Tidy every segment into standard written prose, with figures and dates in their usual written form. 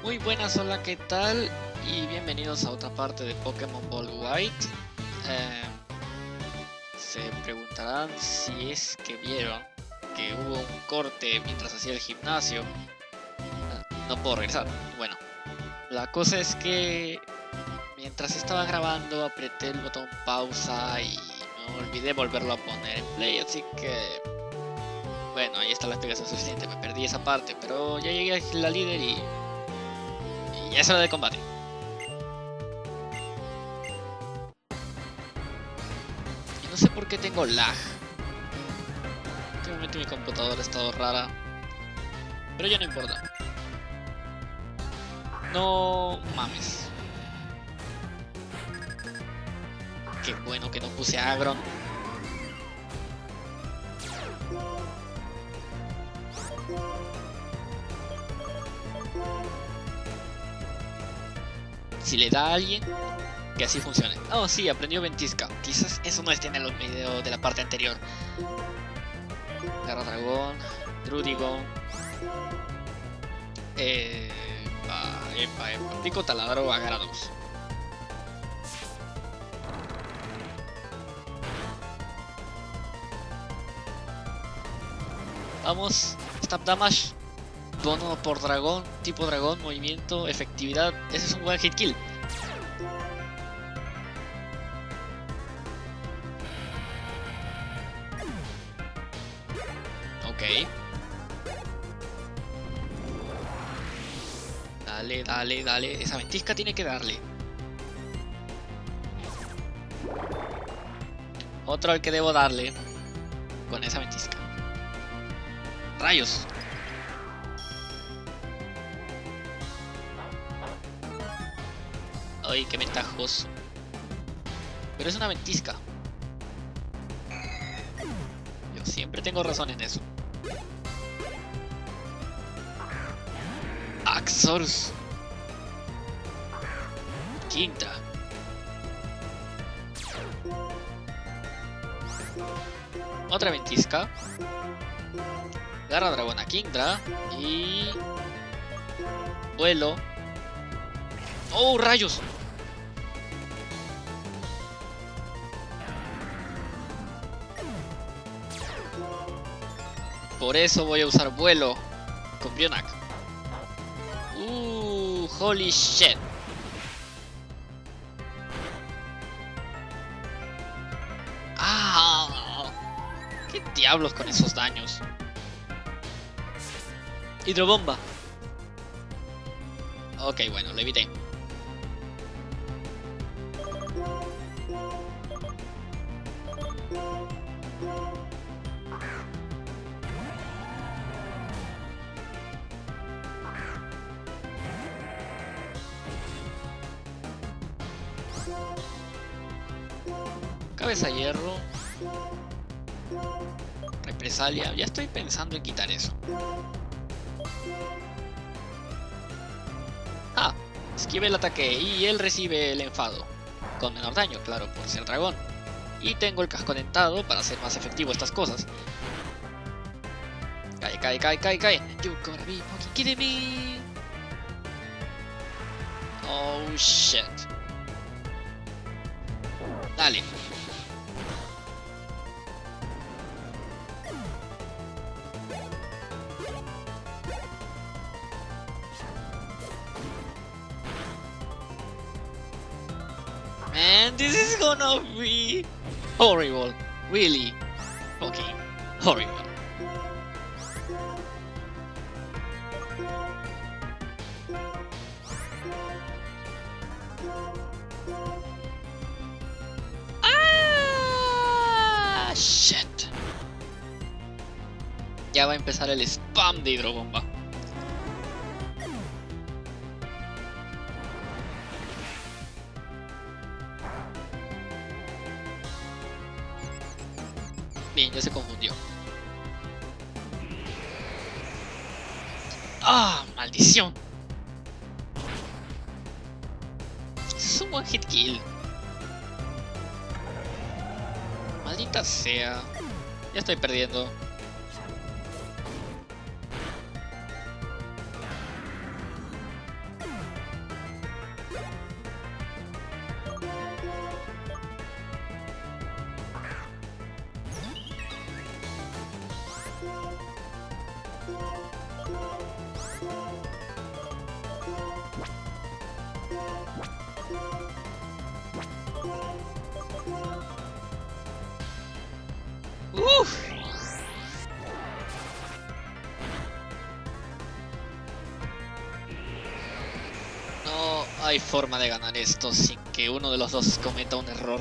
Muy buenas, hola, ¿qué tal? Y bienvenidos a otra parte de Pokémon Ball White. Se preguntarán si es que vieron que hubo un corte mientras hacía el gimnasio. No puedo regresar. Bueno, la cosa es que mientras estaba grabando apreté el botón pausa y me olvidé volverlo a poner en play, así que... Bueno, ahí está la explicación suficiente, me perdí esa parte, pero ya llegué a la líder y ya es hora de combate. Y no sé por qué tengo lag. Últimamente mi computadora ha estado rara, pero ya no importa. No mames. Qué bueno que no puse Agron. Si le da a alguien, que así funcione. Oh, sí, aprendió Ventisca. Quizás eso no esté en el video de la parte anterior. Garra Dragón, Drudigon. Pico Taladro a Gyarados. Vamos, Stab Damage. Bono por dragón, tipo dragón, movimiento, efectividad. Ese es un one hit kill. Ok. Dale, dale, dale. Esa ventisca tiene que darle. Otro al que debo darle con esa ventisca. Rayos. Ay, qué ventajoso. Pero es una ventisca. Yo siempre tengo razón en eso. Axorus. Quinta. Otra ventisca. Garra Dragón a Kingdra. Y... vuelo. ¡Oh, rayos! Por eso voy a usar vuelo con Bionac. Holy shit. Ah, ¿qué diablos con esos daños? Hidrobomba. Ok, bueno, lo evité. Cabeza hierro. Represalia. Ya estoy pensando en quitar eso. Ah, esquive el ataque y él recibe el enfado. Con menor daño, claro, por ser dragón. Y tengo el casco dentado para hacer más efectivo estas cosas. Cae, cae, cae, cae, cae. You gotta be fucking kidding me. Oh shit. Dale. Man, this is gonna be horrible. Really fucking horrible. Ah, shit. Ya va a empezar el spam de hidrobomba. Bien, ya se confundió. ¡Ah! ¡Maldición! Es un one hit kill. Maldita sea. Ya estoy perdiendo. Uff. No hay forma de ganar esto sin que uno de los dos cometa un error.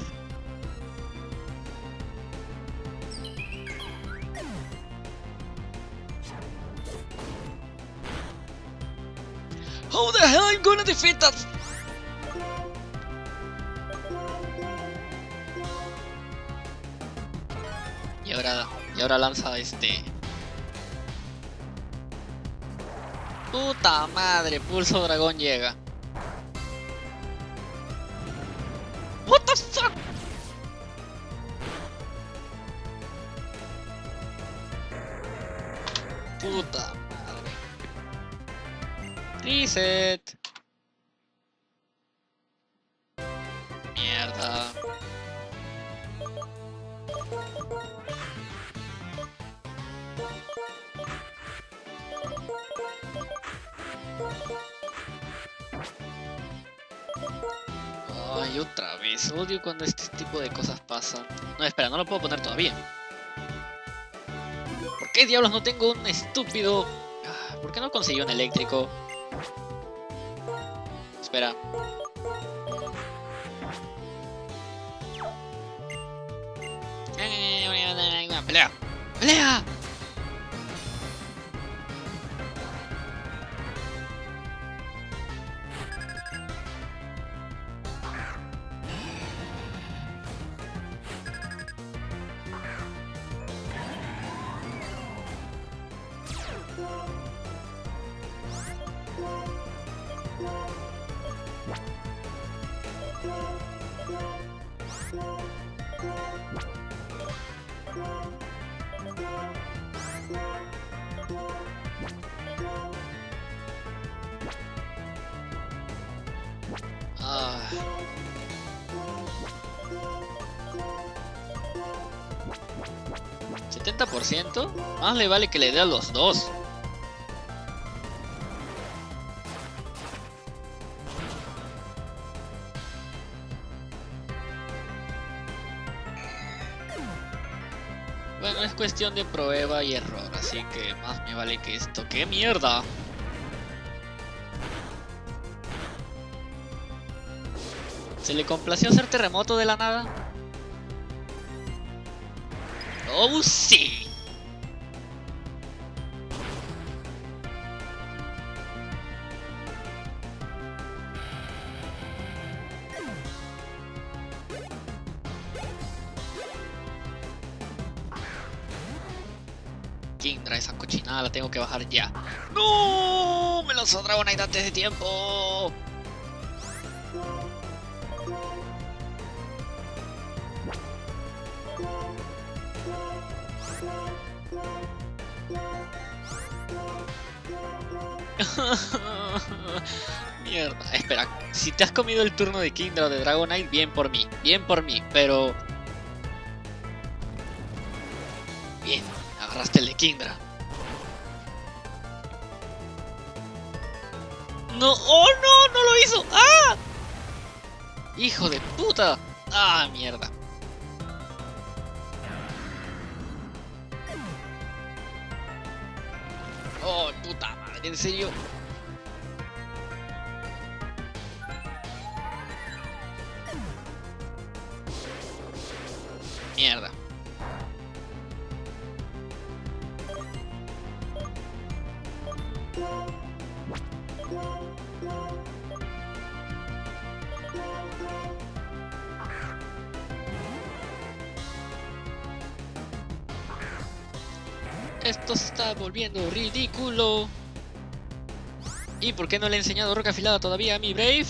How the hell I'm gonna defeat that? Y ahora lanza este. Puta madre, Pulso Dragón llega. What the fuck? Puta madre. Reset. Mierda. Ay, otra vez. Odio cuando este tipo de cosas pasan. No, espera, no lo puedo poner todavía. ¿Por qué diablos no tengo un estúpido? ¿Por qué no consiguió un eléctrico? Espera. ¡Pelea! ¡Pelea! Ah. ¿70%? Más le vale que le dé a los dos. Bueno, es cuestión de prueba y error, así que más me vale que esto. ¡Qué mierda! ¿Se le complació hacer terremoto de la nada? ¡Oh, sí! Kingdra, esa cochinada la tengo que bajar ya. ¡No! Me lanzó Dragonite antes de tiempo. Mierda, espera, si te has comido el turno de Kingdra o de Dragonite, bien por mí, pero... Bien, agarraste el de Kingdra. No, ¡oh no! ¡No lo hizo! ¡Ah! ¡Hijo de puta! ¡Ah, mierda! ¡Oh, puta madre! ¿En serio? Mierda. Esto se está volviendo ridículo. ¿Y por qué no le he enseñado roca afilada todavía a mi Brave?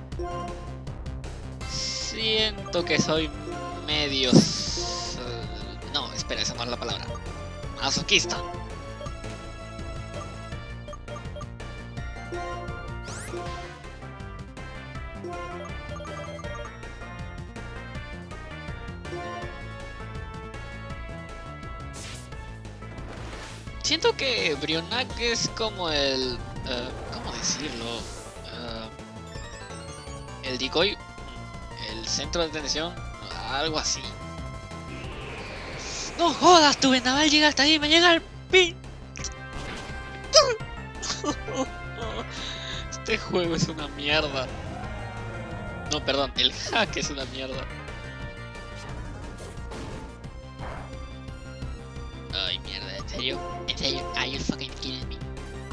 Siento que soy medio... no, espera, esa no es la palabra. Masoquista. Siento que Brionac es como el... ¿cómo decirlo? el decoy, el centro de atención, algo así. No jodas, tu vendaval llega hasta ahí, me llega el pin. Este juego es una mierda. No, perdón, el hack es una mierda. Ay, mierda, ¿en serio? ¿En serio? Are you fucking kidding me?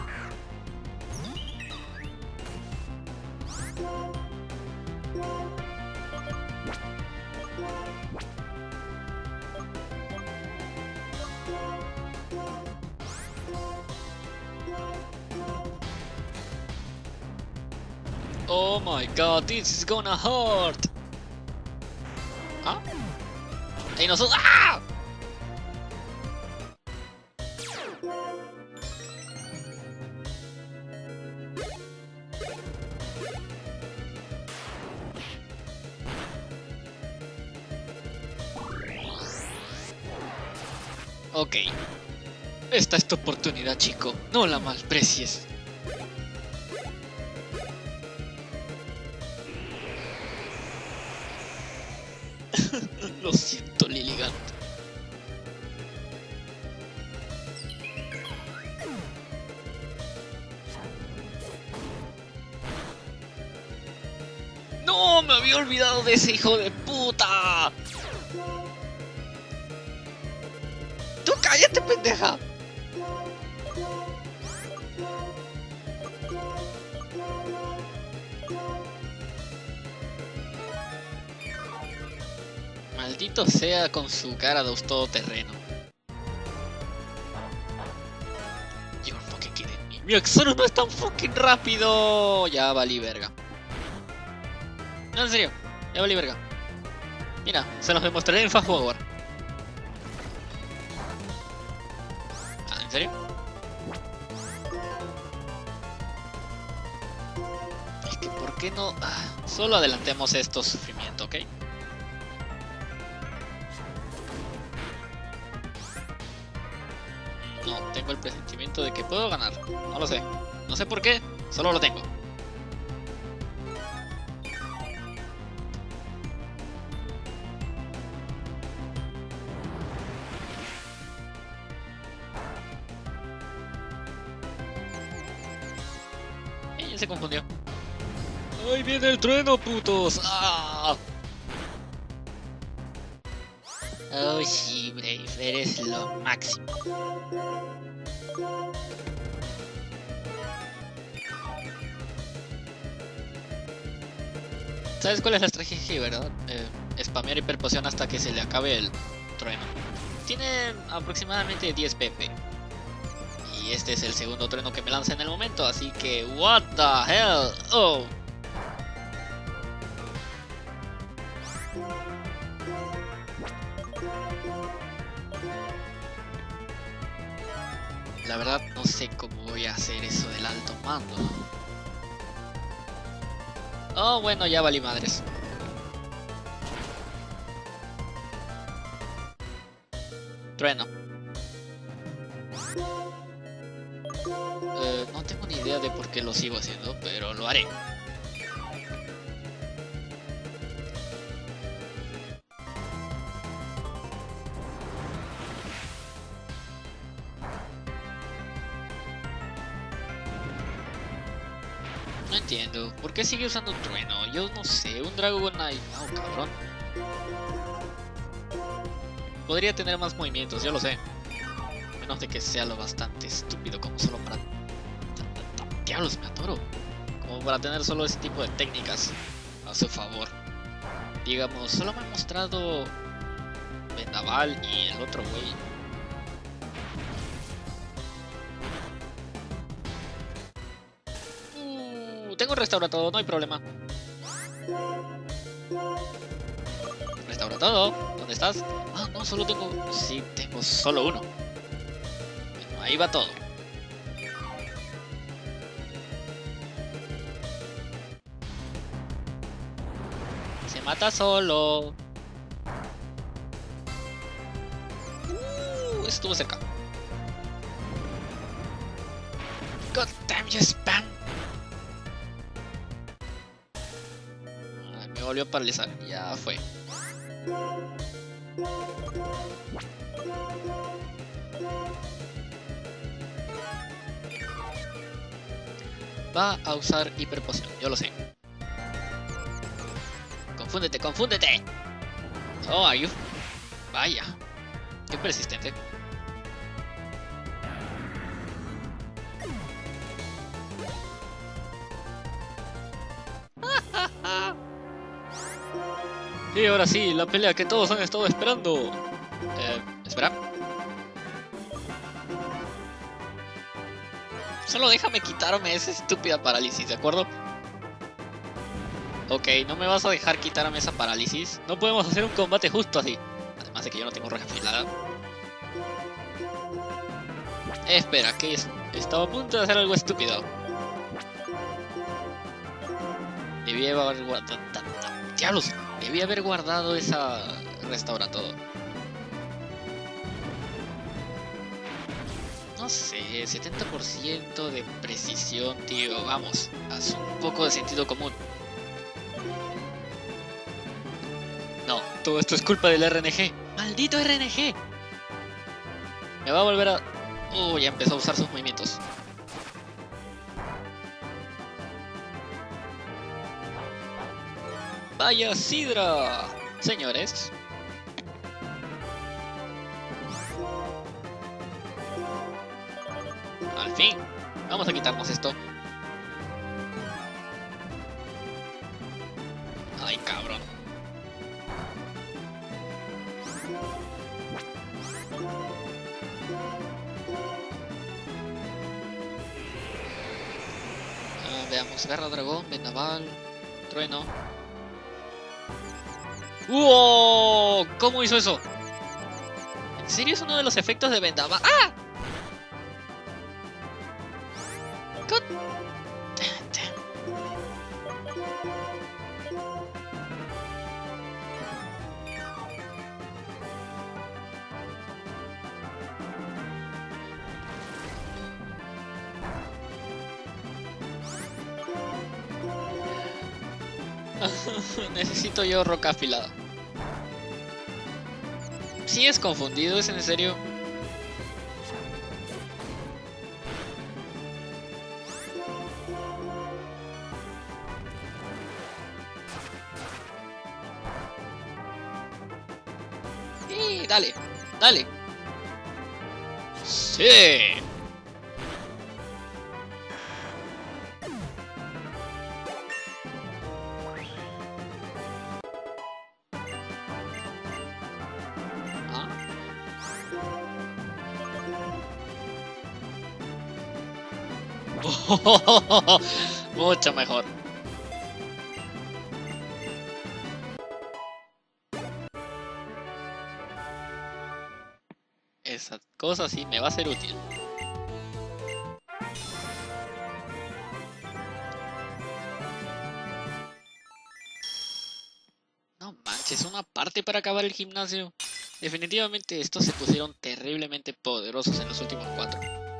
Oh my god, this is gonna hurt. ¿Ah? ¡Ahí nosotros! ¡Ah! Ok. Esta es tu oportunidad, chico. No la malprecies. Lo siento, Lilligant. ¡No! ¡Me había olvidado de ese hijo de puta! ¡Tú cállate, pendeja! Maldito sea con su cara de todoterreno. You're fucking kidding me. Mi Exoro no es tan fucking rápido. Ya valí verga. No, en serio. Ya valí verga. Mira, se los demostraré en Fast Forward. Ah, ¿en serio? Es que ¿por qué no? Solo adelantemos estos sufrimientos, ¿ok? No, tengo el presentimiento de que puedo ganar. No lo sé. No sé por qué, solo lo tengo. Ella se confundió. ¡Ahí viene el trueno, putos! ¡Ah! Oh sí, Brave, eres lo máximo. ¿Sabes cuál es la estrategia, verdad? Spamear hiperpoción hasta que se le acabe el trueno. Tiene aproximadamente 10 PP. Y este es el segundo trueno que me lanza en el momento, así que... What the hell? Oh. La verdad no sé cómo voy a hacer eso del alto mando. Oh, bueno, ya valí madres. Trueno. No tengo ni idea de por qué lo sigo haciendo, pero lo haré. No entiendo, ¿por qué sigue usando un trueno? Yo no sé, un Dragonite... No, cabrón. Podría tener más movimientos, yo lo sé. A menos de que sea lo bastante estúpido como solo para... Diablos, me atoro. Como para tener solo ese tipo de técnicas a su favor. Digamos, solo me ha mostrado... Vendaval y el otro güey. Tengo restaura todo, no hay problema. Restaura todo, ¿dónde estás? Ah, no, solo tengo... Sí, tengo solo uno. Bueno, ahí va todo. Se mata solo. Estuvo cerca. God damn you, spam. volvió a paralizar. Ya fue. Va a usar hiperpoción, yo lo sé. Confúndete, confúndete. Oh, are you... Vaya. Qué persistente. Sí, ahora sí, la pelea que todos han estado esperando. Espera. Solo déjame quitarme esa estúpida parálisis, ¿de acuerdo? Ok, no me vas a dejar quitarme esa parálisis. No podemos hacer un combate justo así. Además de que yo no tengo roja afilada. Espera, ¿qué es? Estaba a punto de hacer algo estúpido. Debí haber guardado... ¡Diablos! Debí haber guardado esa... Restaura todo. No sé, 70% de precisión, tío. Vamos, haz un poco de sentido común. No, todo esto es culpa del RNG. ¡Maldito RNG! Me va a volver a... ya empezó a usar sus movimientos. ¡Vaya sidra! Señores. Al fin. Vamos a quitarnos esto. Ay, cabrón. Veamos, garra dragón, vendaval, trueno. ¡Wow! ¿Cómo hizo eso? ¿En serio es uno de los efectos de vendaval? ¡Ah! God damn it. Necesito yo roca afilada. ¿Sí es confundido? ¿Es en serio? Sí, dale, dale. Sí. Mucho mejor. Esa cosa sí me va a ser útil. No manches, una parte para acabar el gimnasio. Definitivamente estos se pusieron terriblemente poderosos en los últimos 4.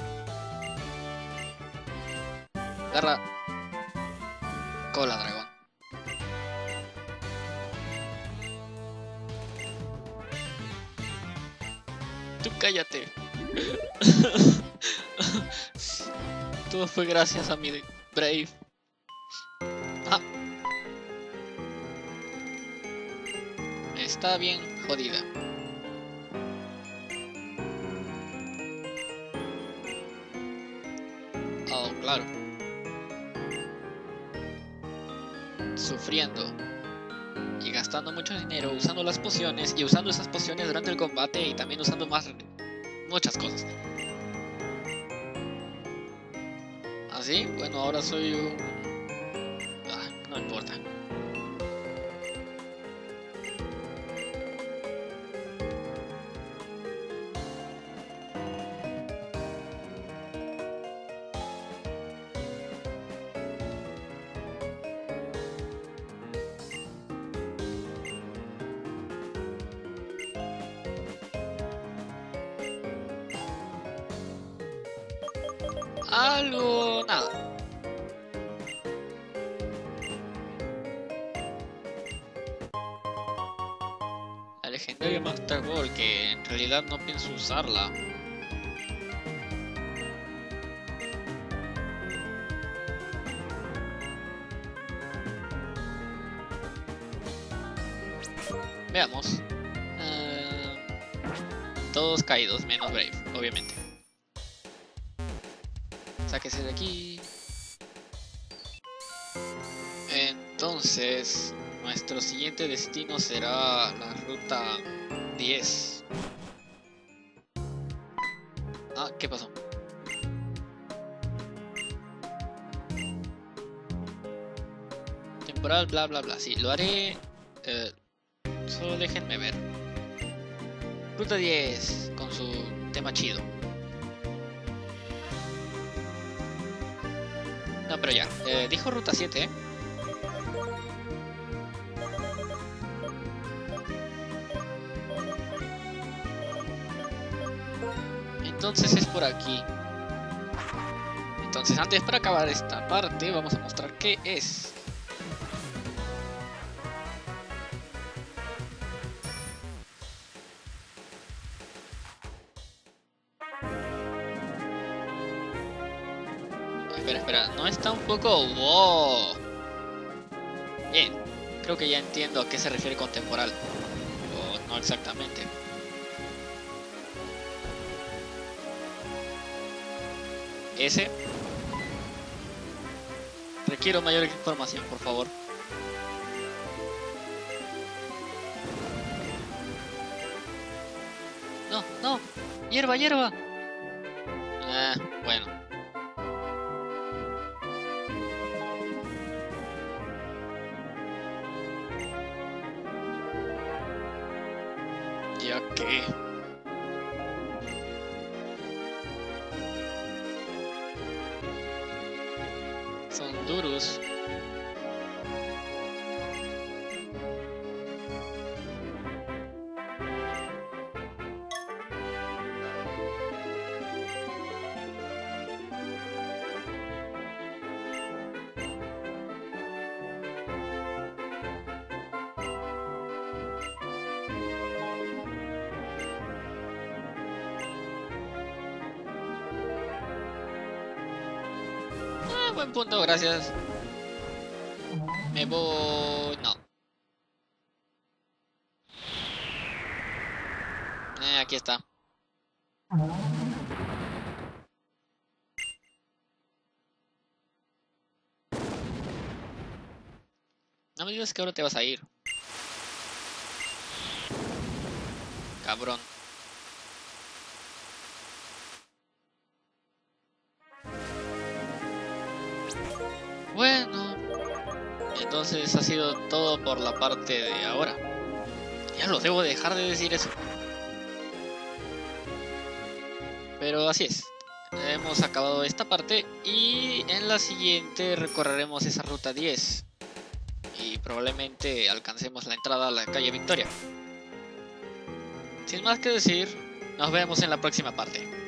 Garra. Cola dragón. Tú cállate. Todo fue gracias a mi Brave. Ah. Está bien jodida. Oh, claro. Sufriendo y gastando mucho dinero usando las pociones y usando esas pociones durante el combate y también usando muchas cosas. ¿Así? Bueno, ahora soy un... no importa. Algo... nada. legendaria Master Ball, que en realidad no pienso usarla. Veamos. Todos caídos, menos Brave, obviamente. Sáquese de aquí. Entonces, nuestro siguiente destino será la ruta 10. Ah, ¿qué pasó? Temporal, bla bla bla. Sí, lo haré. Solo déjenme ver. Ruta 10 con su tema chido. No, pero ya. Dijo ruta 7, ¿eh? Entonces es por aquí. Entonces antes, para acabar esta parte, vamos a mostrar qué es. Espera, ¿no está un poco...? ¡Wow! Bien, creo que ya entiendo a qué se refiere con temporal. O no exactamente. Ese. Requiero mayor información, por favor. No, no. Hierba, hierba. Bueno. Ya que... son duros. Buen punto, gracias. Me voy... no. Aquí está. No me digas que ahora te vas a ir. Cabrón. Bueno, entonces ha sido todo por la parte de ahora. Ya lo debo dejar de decir eso. Pero así es. Hemos acabado esta parte y en la siguiente recorreremos esa ruta 10. Y probablemente alcancemos la entrada a la calle Victoria. Sin más que decir, nos vemos en la próxima parte.